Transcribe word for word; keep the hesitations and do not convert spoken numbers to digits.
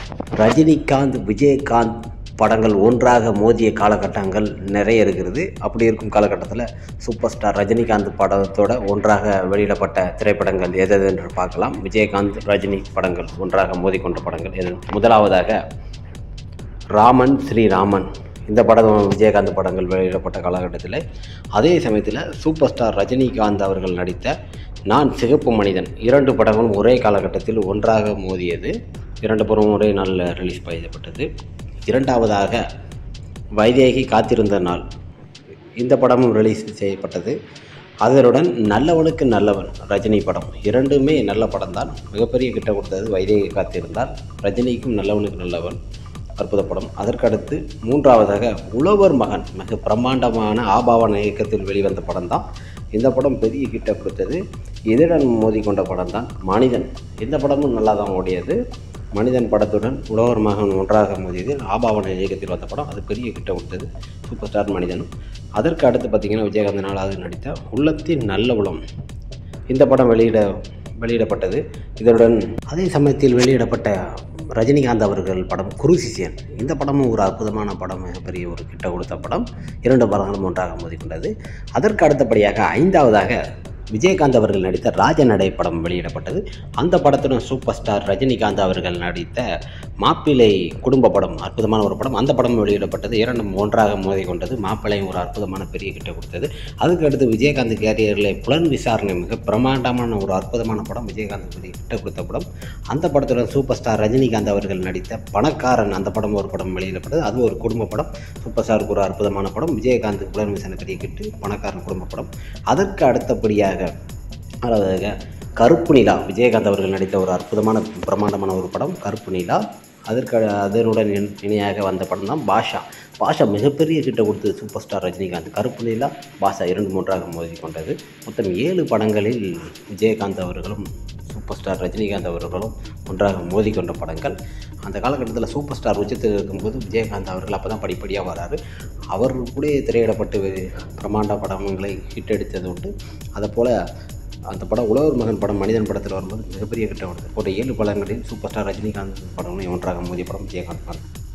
ரஜினிகாந்த் விஜயகாந்த் படங்கள் ஒன்றாக மோதிய காலகட்டங்கள் நிறைய இருக்கிறது. அப்படி இருக்கும் காலகட்டத்தில் சூப்பர் ஸ்டார் ரஜினிகாந்த் படத்தோட ஒன்றாக வெளியிடப்பட்ட திரைப்படங்கள் எது என்று பார்க்கலாம். விஜயகாந்த் ரஜினி படங்கள் ஒன்றாக மோதிக்கொண்ட படங்கள் எது? முதலாவதாக ராமன் ஸ்ரீராமன். இந்த படம் விஜயகாந்த் படங்கள் வெளியிடப்பட்ட காலகட்டத்தில், அதே சமயத்தில் சூப்பர் ஸ்டார் ரஜினிகாந்த் அவர்கள் நடித்த நான் சிகப்பு மனிதன் இரண்டு படங்களும் ஒரே காலகட்டத்தில் ஒன்றாக மோதியது. இரண்டு படமும் ஒரே நாளில் ரிலீஸ் செய்யப்பட்டது. இரண்டாவதாக வைதேகி காத்திருந்த நாள். இந்த படமும் ரிலீஸ் செய்யப்பட்டது. அதனுடன் நல்லவனுக்கு நல்லவன் ரஜினி படம். இரண்டுமே நல்ல படம் தான். மிகப்பெரிய கிட்ட கொடுத்தது வைதேகி காத்திருந்தால். ரஜினிக்கும் நல்லவனுக்கு நல்லவன் அற்புத படம். அதற்கடுத்து மூன்றாவதாக உழவர் மகன், மிக பிரம்மாண்டமான ஆபாவன இயக்கத்தில் வெளிவந்த படம் தான். இந்த படம் பெரிய கிட்ட கொடுத்தது. இதனுடன் மோதி கொண்ட படம் தான் மனிதன். இந்த படமும் நல்லா தான் ஓடியது. மனிதன் படத்துடன் உழவர் மகன் ஒன்றாக மோதியது. ஆபாவன இயக்கத்தில் வந்த படம், அது பெரிய கிட்ட கொடுத்தது. சூப்பர் ஸ்டார் மனிதனும். அதற்கு அடுத்து பார்த்திங்கன்னா விஜயகாந்த் நாலாவது நடித்த உள்ளத்தின் நல்ல உளம். இந்த படம் வெளியிட வெளியிடப்பட்டது. இதனுடன் அதே சமயத்தில் வெளியிடப்பட்ட ரஜினிகாந்த் அவர்கள் படம் குருசிசியன். இந்த படமும் ஒரு அற்புதமான படம், மிகப்பெரிய ஒரு கிட்ட கொடுத்த படம். இரண்டு படங்களும் ஒன்றாக மோதிக்கொண்டது. அதற்கு அடுத்தபடியாக ஐந்தாவதாக விஜயகாந்த் அவர்கள் நடித்த ராஜநடை படம் வெளியிடப்பட்டது. அந்த படத்துடன் சூப்பர் ஸ்டார் ரஜினிகாந்த் அவர்கள் நடித்த மாப்பிள்ளை குடும்ப படம், அற்புதமான ஒரு படம். அந்த படம் வெளியிடப்பட்டது. இரண்டும் ஒன்றாக மோதி கொண்டது. மாப்பிள்ளையும் ஒரு அற்புதமான பெரிய கிட்ட கொடுத்தது. அதுக்கு அடுத்து விஜயகாந்த் கேரியரில் புலன் விசாரணை, மிக பிரமாண்டமான ஒரு அற்புதமான படம். விஜயகாந்த் கிட்ட கொடுத்த படம். அந்த படத்துடன் சூப்பர் ஸ்டார் ரஜினிகாந்த் அவர்கள் நடித்த பணக்காரன், அந்த படம் ஒரு படம் வெளியிடப்பட்டது. அது ஒரு குடும்ப படம். சூப்பர் ஸ்டாருக்கு ஒரு அற்புதமான படம். விஜயகாந்த் புலன் விசாரணை பெரிய கிட்டு பணக்காரன் குடும்ப படம். அதற்கு அடுத்தபடியாக அதாவது கருப்பு நிலா. விஜயகாந்த் அவர்கள் நடித்த ஒரு அற்புதமான பிரம்மாண்டமான ஒரு படம் கருப்பு நிலா. அதற்கு அதனுடன் இணையாக வந்த படம் தான் பாஷா. பாஷா மிகப்பெரிய கிட்ட கொடுத்தது சூப்பர் ஸ்டார் ரஜினிகாந்த். கருப்பு நிலா, பாஷா இரண்டு மூன்றாக மோதி கொண்டது. மொத்தம் ஏழு படங்களில் விஜயகாந்த் அவர்களும் சூப்பர் ஸ்டார் ரஜினிகாந்த் அவர்களும் ஒன்றாக மோதி கொண்ட படங்கள். அந்த காலகட்டத்தில் சூப்பர் ஸ்டார் உச்சத்தில் இருக்கும்போது விஜயகாந்த் அவர்கள் அப்போ தான் படிப்படியாக வராரு. அவர் கூட திரையிடப்பட்டு பிரம்மாண்ட படங்களை ஹிட் அடித்தது உண்டு. அதை போல் அந்த படம் உழவர் மகன் படம் மனிதன் படத்தில் வரும்போது மிகப்பெரிய கிட்ட வருது. போட்ட ஏழு படங்களில் சூப்பர் ஸ்டார் ரஜினிகாந்த் படங்களையும் ஒன்றாக மோதிய படம் விஜயகாந்த் படம்.